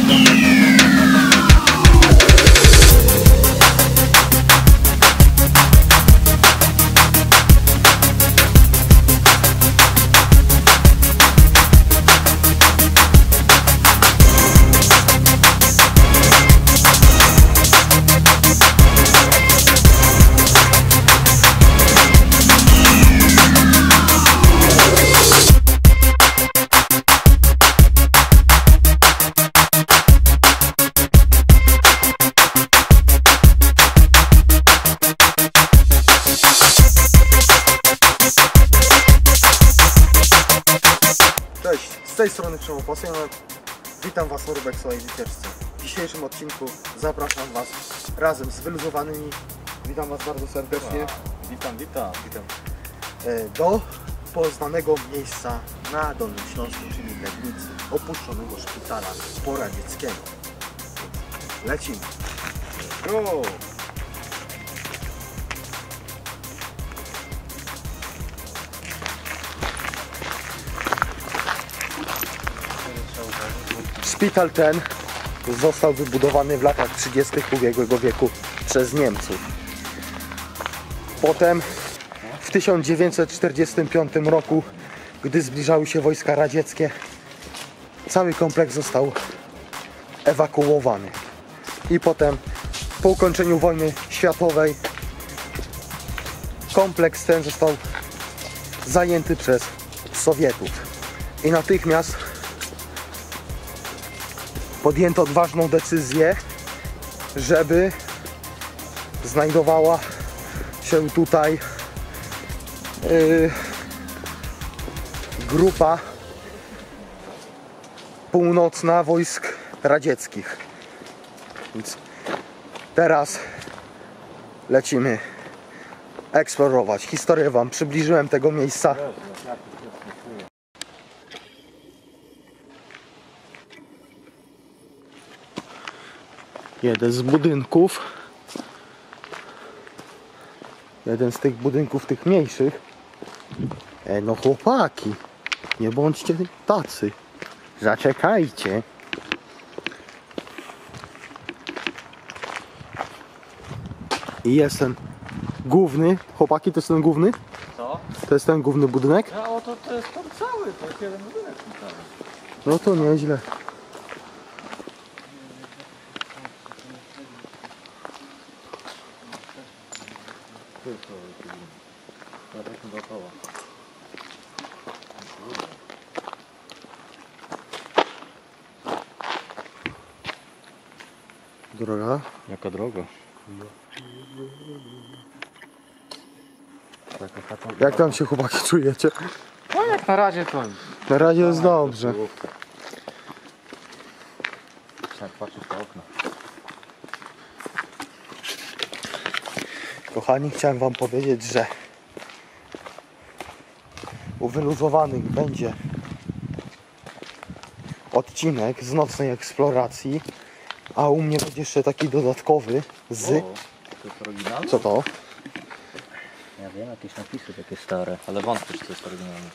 Cześć, z tej strony Przemo Pasjonet. Witam Was na Urbexowej wycieczce. W dzisiejszym odcinku zapraszam Was razem z wyluzowanymi. Witam Was bardzo serdecznie. Witam. Do poznanego miejsca na Dolnym Śląsku, czyli Legnicy, opuszczonego szpitala poradzieckiego. Lecimy. Go! Szpital ten został wybudowany w latach 30. ubiegłego wieku przez Niemców. Potem w 1945 roku, gdy zbliżały się wojska radzieckie, cały kompleks został ewakuowany. I potem po ukończeniu wojny światowej kompleks ten został zajęty przez Sowietów. I natychmiast podjęto odważną decyzję, żeby znajdowała się tutaj grupa północna wojsk radzieckich. Więc teraz lecimy eksplorować. Historię Wam przybliżyłem tego miejsca. Jeden z budynków, jeden z tych budynków, tych mniejszych. No chłopaki, nie bądźcie tacy, zaczekajcie. I jest ten główny, chłopaki, to jest ten główny? Co? To jest ten główny budynek? No to jest tam cały, to jest jeden budynek cały. No to nieźle. Droga? Jaka droga? Jak tam się chłopaki czujecie? No jak na razie to... Na razie jest dobrze. Jak patrzysz po okno. Kochani, chciałem Wam powiedzieć, że u wyluzowanych będzie odcinek z nocnej eksploracji, a u mnie będzie jeszcze taki dodatkowy z... To jest oryginalne? Co to? Ja wiem, jakieś napisy takie stare, ale wątpię, czy to jest oryginalne.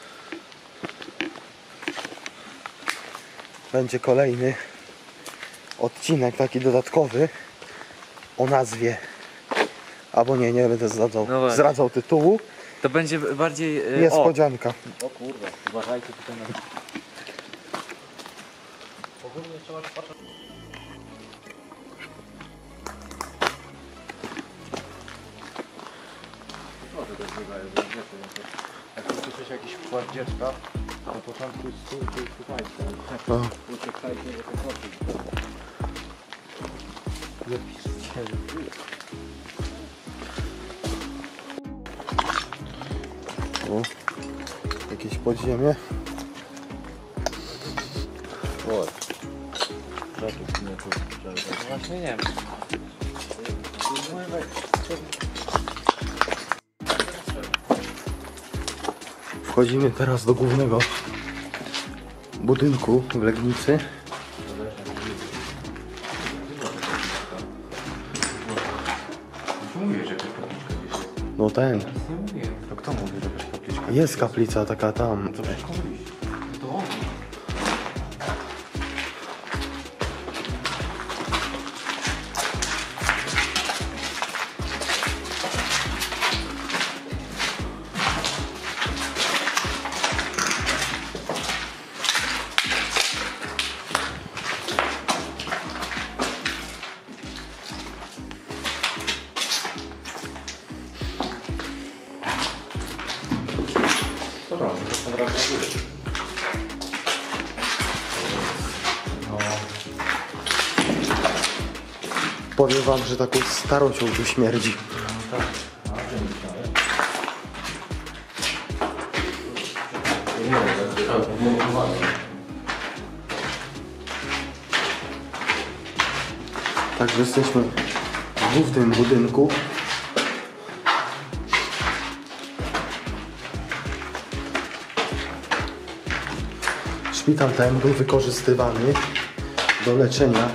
Będzie kolejny odcinek taki dodatkowy o nazwie, albo nie będę zdradzał tytułu. To będzie bardziej... Niespodzianka. O kurde, uważajcie tutaj na... Ogólnie trzeba patrzeć... Może to jest jak usłyszysz jakiś wkład dziecka, na początku jest tu i słuchajcie. Uciekajcie, że to chodzi. O, jakieś podziemie. O, właśnie nie wiem. Wchodzimy teraz do głównego budynku w Legnicy. No ten. To kto mówi, że jakaś kapliczka? Jest kaplica taka tam. Powiem wam, że taką starością tu śmierdzi. No tak. A to nie Także jesteśmy w głównym budynku. Szpital ten był wykorzystywany do leczenia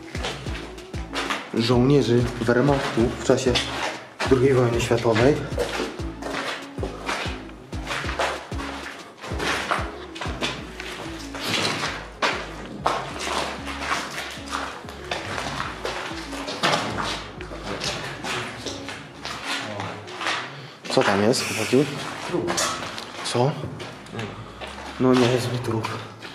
żołnierzy Wehrmachtu w czasie II wojny światowej. Co tam jest, chłopaki? Trup. Co? No nie jest mi trup.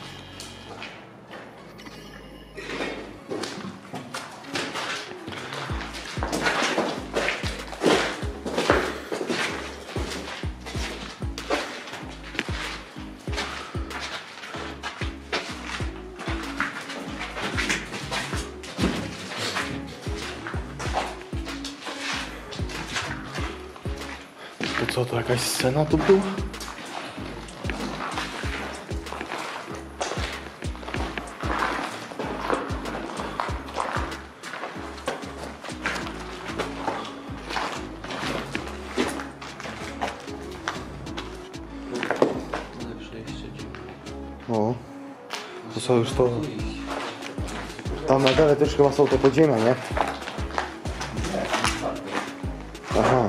To co, to jakaś scena tu była? O, to co już to... Tam na dole też chyba są te podziemia, nie? Aha.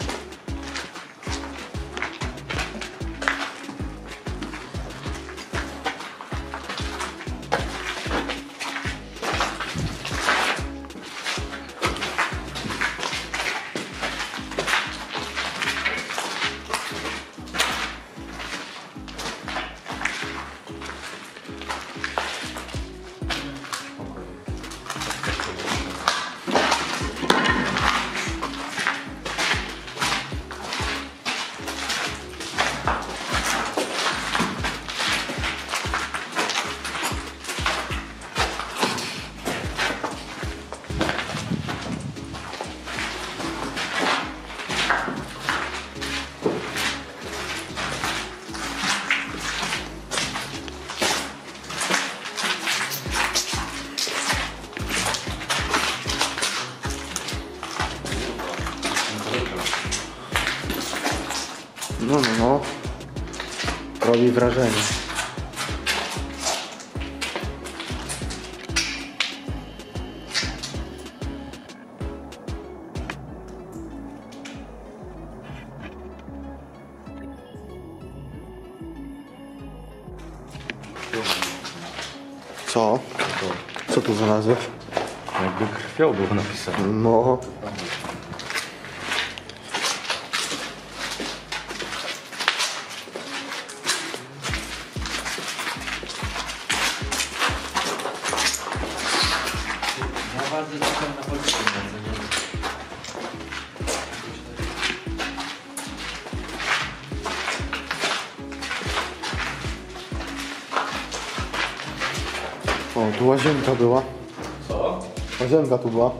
No. Robi wrażenie. Co? Co tu znalazłeś? Jakby krwią było napisane. No. Ja bardzo czekam na policję. O, tu łazienka była. Co? Łazienka tu była.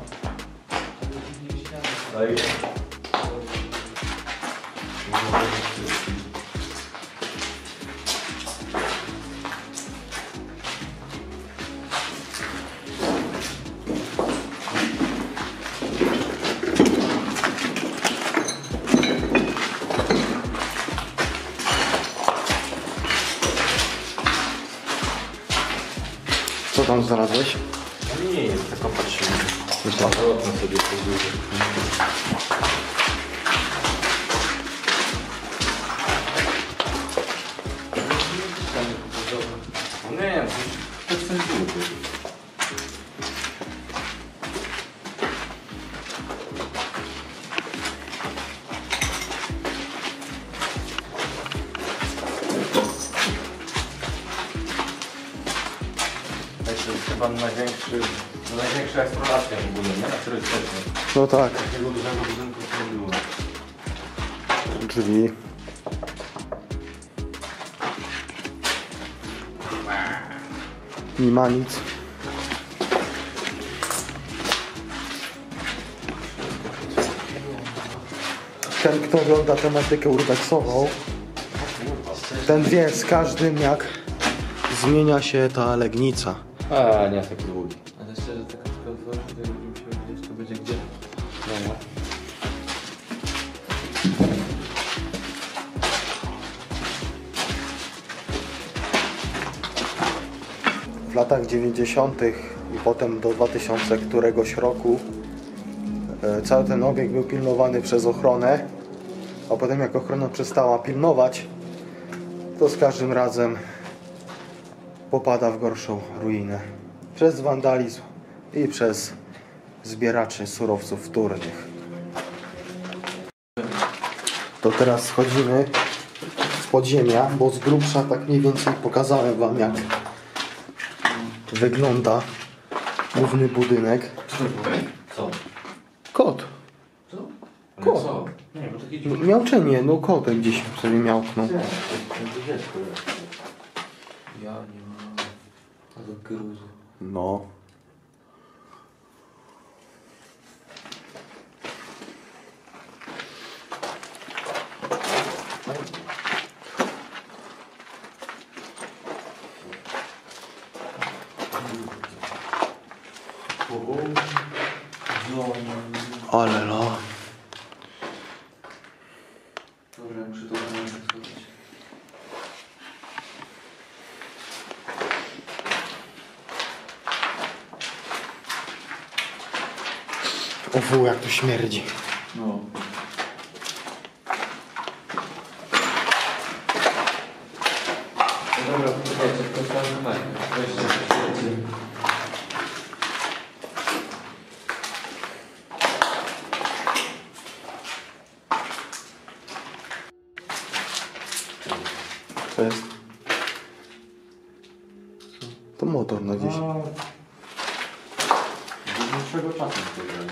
Co tam znalazłeś? No nie jest, tylko patrzymy. Zawrotno sobie pójdzie. Nie wiem, to jest ten długi. To jest chyba największa eksploracja w ogóle, nie? Na turystycznej. No tak. Takiego dużego budynku nie było. Drzwi. Nie ma nic. Ten, kto ogląda tematykę urbexową, ten wie z każdym, jak zmienia się ta Legnica. A, nie jest taki długi. Ale szczerze, taka tylko otworzy, to jakbym się gdzieś to będzie gdzie? No. W latach 90. i potem do 2000 któregoś roku cały ten obiekt był pilnowany przez ochronę, a potem jak ochrona przestała pilnować, to z każdym razem popada w gorszą ruinę. Przez wandalizm i przez zbieraczy surowców wtórnych. To teraz schodzimy z podziemia, bo z grubsza tak mniej więcej pokazałem wam, jak wygląda główny budynek. Co? Kot. Co? Ale Kot. co? Nie, bo taki Miauczenie, no kotek gdzieś sobie miałknął. Ja nie mam. A do gruzu. No. Ale no. Dobra, muszę to zrobić. O fu, jak to śmierdzi. No. Dobra, poczekajcie, to każdy ma. Weźcie. To jest. To motor na gdzieś. Do dłuższego czasu to zrobię.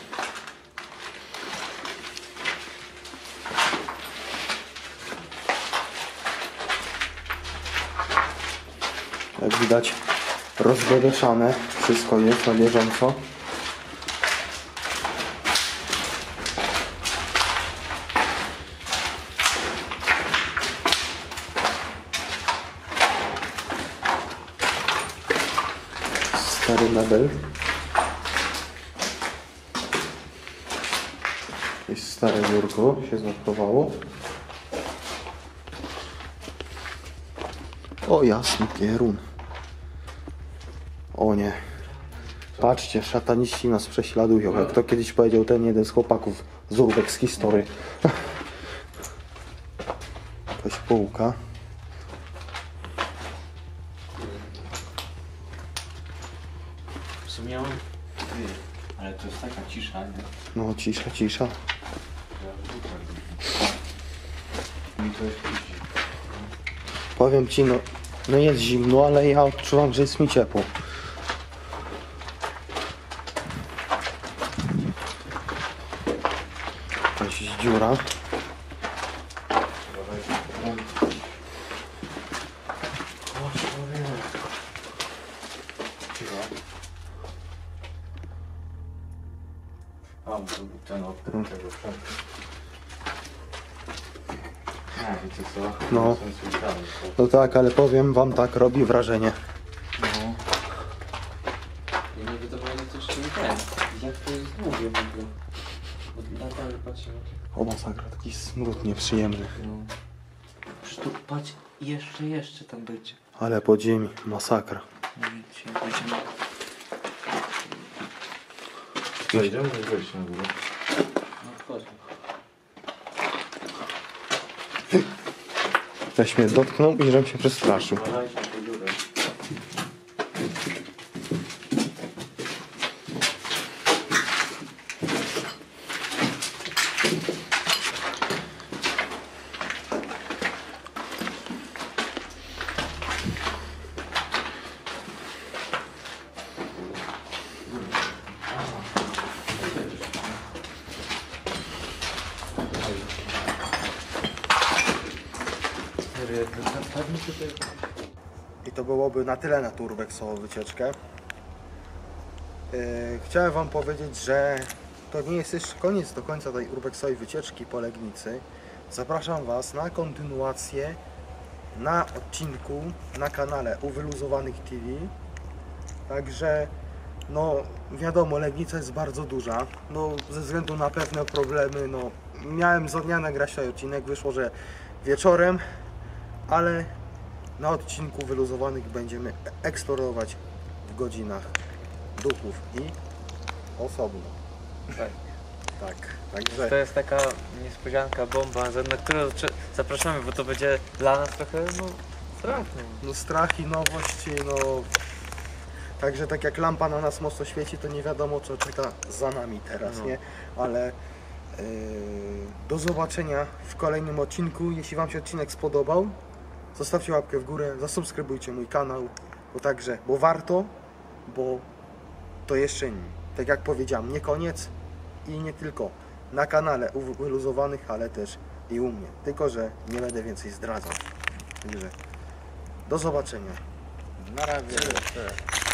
Jak widać, rozbedeszane. Wszystko jest na bieżąco. Stary mebel. Jest stare biurko, się zachowało. O jasny pierun. O nie. Patrzcie, szataniści nas prześladują. Jak to kiedyś powiedział ten jeden z chłopaków z Urbex History. Jakaś półka. W sumie on... Ale to jest taka cisza, nie? No cisza, cisza. Mi to jest cisza. Powiem ci, no jest zimno, ale ja odczuwam, że jest mi ciepło. Jakaś dziura. Mam tu ten od tego sprzętu. Nie, wiecie co? No. Są słyszane, No tak, ale powiem wam tak, robi wrażenie. No. I nie wydawało mi coś nie ten. Jak to jest długie w ogóle? Bo nadal patrzę na to. O masakra, taki smród nieprzyjemny. No. Przecież tu patrz, jeszcze tam będzie. Ale pod ziemi, masakra. No nic się będziemy. Co, idziemy gdzieś wejść na górę? No wchodźmy. Ktoś mnie dotknął i żebym się przestraszył. Uważajcie na tę górę. I to byłoby na tyle na tą urbexową wycieczkę. Chciałem wam powiedzieć, że to nie jest jeszcze koniec do końca tej urbexowej wycieczki po Legnicy. Zapraszam was na kontynuację na odcinku na kanale U Wyluzowanych TV. Także no wiadomo, Legnica jest bardzo duża, no ze względu na pewne problemy, no miałem za dnia nagrać ten odcinek, wyszło, że wieczorem, ale na odcinku Wyluzowanych będziemy eksplorować w godzinach duchów i osobno. Tak. Tak, także To jest taka niespodzianka, bomba, na którą zapraszamy, bo to będzie dla nas trochę, no, straszne. no strach i nowości, no także tak jak lampa na nas mocno świeci, to nie wiadomo co czeka za nami teraz, No. nie? Ale do zobaczenia w kolejnym odcinku. Jeśli wam się odcinek spodobał, zostawcie łapkę w górę, zasubskrybujcie mój kanał, bo warto, bo to jeszcze tak jak powiedziałem, nie koniec i nie tylko na kanale U Wyluzowanych, ale też i u mnie, tylko że nie będę więcej zdradzał. Także do zobaczenia. Na razie.